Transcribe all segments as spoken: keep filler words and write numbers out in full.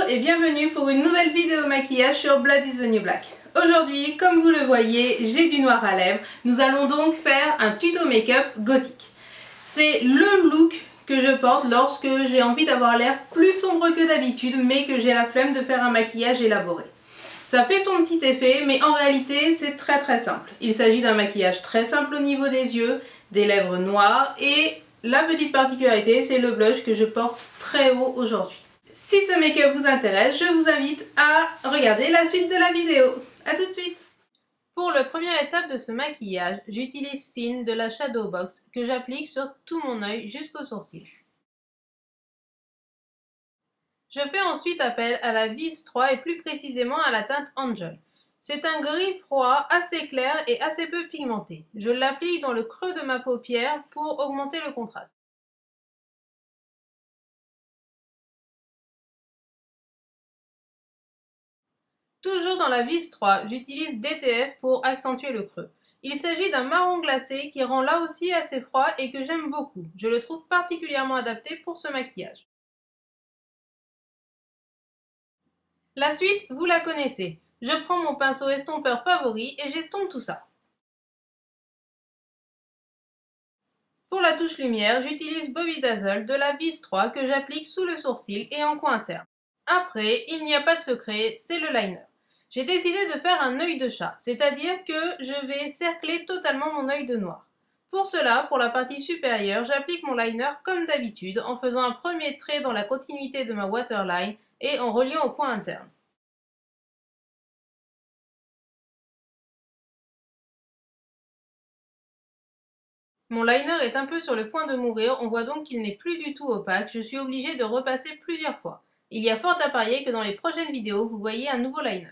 et bienvenue pour une nouvelle vidéo maquillage sur Blood is the New Black. Aujourd'hui, comme vous le voyez, j'ai du noir à lèvres. Nous allons donc faire un tuto make-up gothique. C'est le look que je porte lorsque j'ai envie d'avoir l'air plus sombre que d'habitude, mais que j'ai la flemme de faire un maquillage élaboré. Ça fait son petit effet, mais en réalité, c'est très très simple. Il s'agit d'un maquillage très simple au niveau des yeux, des lèvres noires et la petite particularité, c'est le blush que je porte très haut aujourd'hui. Si ce make-up vous intéresse, je vous invite à regarder la suite de la vidéo. A tout de suite! Pour la première étape de ce maquillage, j'utilise Sin de la Shadow Box que j'applique sur tout mon œil jusqu'aux sourcils. Je fais ensuite appel à la Vis trois et plus précisément à la teinte Angel. C'est un gris froid assez clair et assez peu pigmenté. Je l'applique dans le creux de ma paupière pour augmenter le contraste. Toujours dans la Vis trois, j'utilise D T F pour accentuer le creux. Il s'agit d'un marron glacé qui rend là aussi assez froid et que j'aime beaucoup. Je le trouve particulièrement adapté pour ce maquillage. La suite, vous la connaissez. Je prends mon pinceau estompeur favori et j'estompe tout ça. Pour la touche lumière, j'utilise Bobby Dazzle de la Vis trois que j'applique sous le sourcil et en coin interne. Après, il n'y a pas de secret, c'est le liner. J'ai décidé de faire un œil de chat, c'est-à-dire que je vais cercler totalement mon œil de noir. Pour cela, pour la partie supérieure, j'applique mon liner comme d'habitude en faisant un premier trait dans la continuité de ma waterline et en reliant au coin interne. Mon liner est un peu sur le point de mourir, on voit donc qu'il n'est plus du tout opaque, je suis obligée de repasser plusieurs fois. Il y a fort à parier que dans les prochaines vidéos, vous voyez un nouveau liner.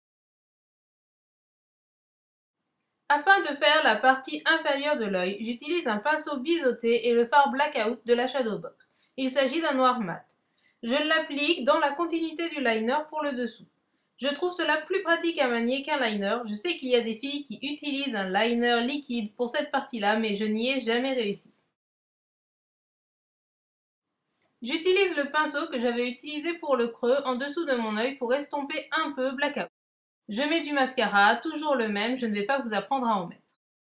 Afin de faire la partie inférieure de l'œil, j'utilise un pinceau biseauté et le fard Blackout de la Shadow Box. Il s'agit d'un noir mat. Je l'applique dans la continuité du liner pour le dessous. Je trouve cela plus pratique à manier qu'un liner. Je sais qu'il y a des filles qui utilisent un liner liquide pour cette partie-là, mais je n'y ai jamais réussi. J'utilise le pinceau que j'avais utilisé pour le creux en dessous de mon œil pour estomper un peu Blackout. Je mets du mascara, toujours le même, je ne vais pas vous apprendre à en mettre.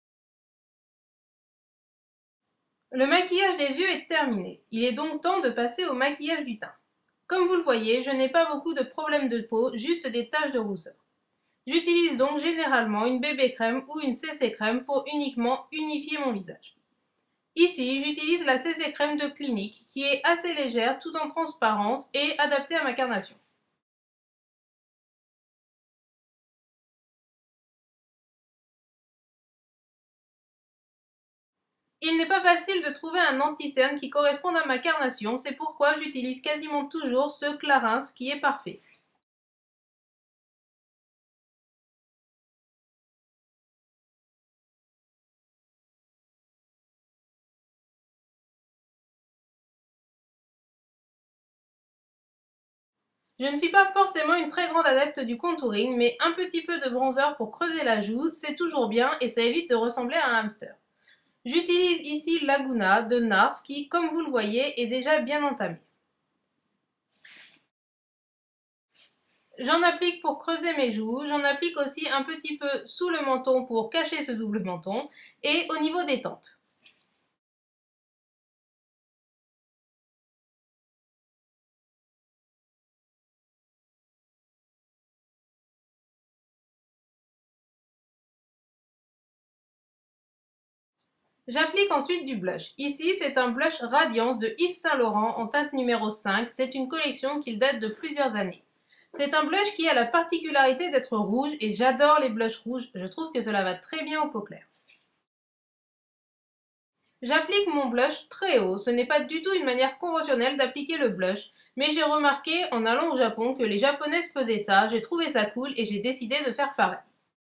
Le maquillage des yeux est terminé. Il est donc temps de passer au maquillage du teint. Comme vous le voyez, je n'ai pas beaucoup de problèmes de peau, juste des taches de rousseur. J'utilise donc généralement une B B crème ou une C C crème pour uniquement unifier mon visage. Ici, j'utilise la C C crème de Clinique qui est assez légère tout en transparence et adaptée à ma carnation. Il n'est pas facile de trouver un anti-cerne qui corresponde à ma carnation, c'est pourquoi j'utilise quasiment toujours ce Clarins qui est parfait. Je ne suis pas forcément une très grande adepte du contouring, mais un petit peu de bronzer pour creuser la joue, c'est toujours bien et ça évite de ressembler à un hamster. J'utilise ici Laguna de Nars qui, comme vous le voyez, est déjà bien entamé. J'en applique pour creuser mes joues, j'en applique aussi un petit peu sous le menton pour cacher ce double menton et au niveau des tempes. J'applique ensuite du blush. Ici, c'est un blush Radiance de Yves Saint Laurent en teinte numéro cinq. C'est une collection qui date de plusieurs années. C'est un blush qui a la particularité d'être rouge et j'adore les blushs rouges. Je trouve que cela va très bien aux peaux claires. J'applique mon blush très haut. Ce n'est pas du tout une manière conventionnelle d'appliquer le blush, mais j'ai remarqué en allant au Japon que les japonaises faisaient ça. J'ai trouvé ça cool et j'ai décidé de faire pareil.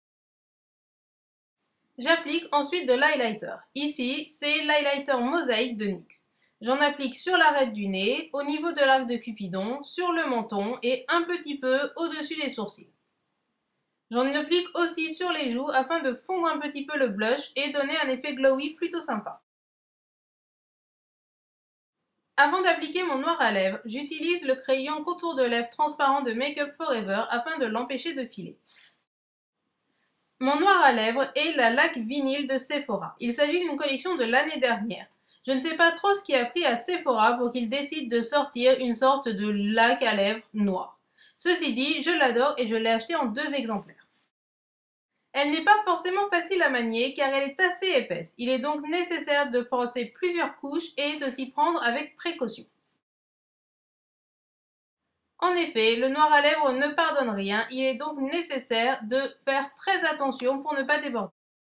J'applique ensuite de l'highlighter. Ici, c'est l'highlighter mosaïque de N Y X. J'en applique sur l'arête du nez, au niveau de l'arc de Cupidon, sur le menton et un petit peu au-dessus des sourcils. J'en applique aussi sur les joues afin de fondre un petit peu le blush et donner un effet glowy plutôt sympa. Avant d'appliquer mon noir à lèvres, j'utilise le crayon contour de lèvres transparent de Make Up For Ever afin de l'empêcher de filer. Mon noir à lèvres est la laque vinyle de Sephora. Il s'agit d'une collection de l'année dernière. Je ne sais pas trop ce qui a pris à Sephora pour qu'il décide de sortir une sorte de laque à lèvres noire. Ceci dit, je l'adore et je l'ai acheté en deux exemplaires. Elle n'est pas forcément facile à manier car elle est assez épaisse. Il est donc nécessaire de penser plusieurs couches et de s'y prendre avec précaution. En effet, le noir à lèvres ne pardonne rien, il est donc nécessaire de faire très attention pour ne pas déborder.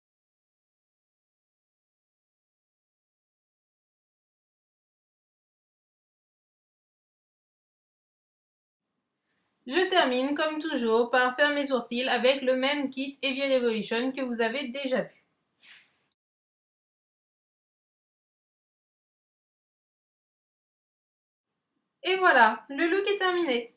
Je termine comme toujours par faire mes sourcils avec le même kit Heavy Revolution que vous avez déjà vu. Et voilà, le look est terminé.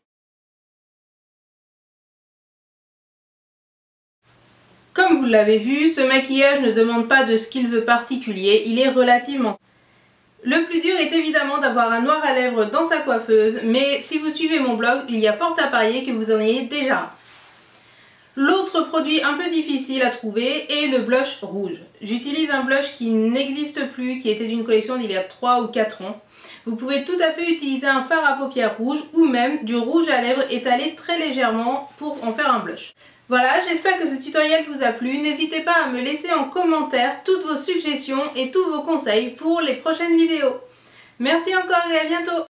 Comme vous l'avez vu, ce maquillage ne demande pas de skills particuliers, il est relativement simple. Le plus dur est évidemment d'avoir un noir à lèvres dans sa coiffeuse, mais si vous suivez mon blog, il y a fort à parier que vous en ayez déjà un. L'autre produit un peu difficile à trouver est le blush rouge. J'utilise un blush qui n'existe plus, qui était d'une collection d'il y a trois ou quatre ans. Vous pouvez tout à fait utiliser un fard à paupières rouge ou même du rouge à lèvres étalé très légèrement pour en faire un blush. Voilà, j'espère que ce tutoriel vous a plu. N'hésitez pas à me laisser en commentaire toutes vos suggestions et tous vos conseils pour les prochaines vidéos. Merci encore et à bientôt!